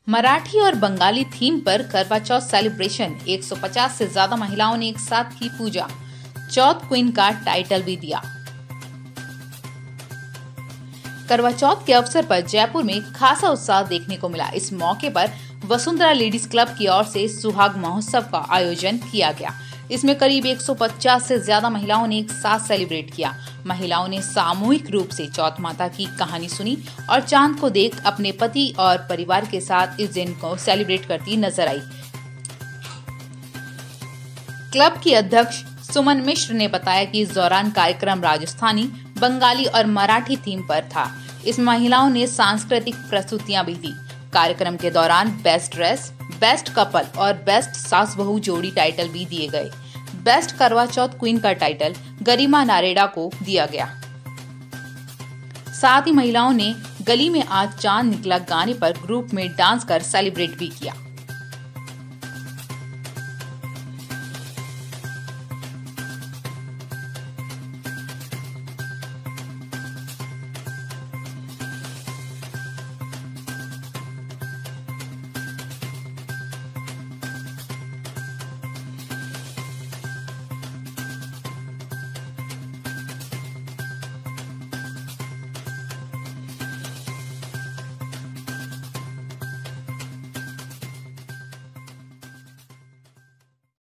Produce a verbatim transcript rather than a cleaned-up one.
मराठी और बंगाली थीम पर करवा चौथ सेलिब्रेशन। एक सौ पचास से ज्यादा महिलाओं ने एक साथ की पूजा। चौथ क्वीन का टाइटल भी दिया। करवा चौथ के अवसर पर जयपुर में खासा उत्साह देखने को मिला। इस मौके पर वसुंधरा लेडीज क्लब की ओर से सुहाग महोत्सव का आयोजन किया गया। इसमें करीब एक सौ पचास से ज्यादा महिलाओं ने एक साथ सेलिब्रेट किया। महिलाओं ने सामूहिक रूप से चौथ माता की कहानी सुनी और चांद को देख अपने पति और परिवार के साथ इस दिन को सेलिब्रेट करती नजर आई। क्लब की अध्यक्ष सुमन मिश्र ने बताया कि इस दौरान कार्यक्रम राजस्थानी, बंगाली और मराठी थीम पर था। इस महिलाओं ने सांस्कृतिक प्रस्तुतियां भी दी। कार्यक्रम के दौरान बेस्ट ड्रेस, बेस्ट कपल और बेस्ट सास बहू जोड़ी टाइटल भी दिए गए। बेस्ट करवा चौथ क्वीन का टाइटल गरिमा नारेडा को दिया गया। साथ ही महिलाओं ने गली में आज चांद निकला गाने पर ग्रुप में डांस कर सेलिब्रेट भी किया।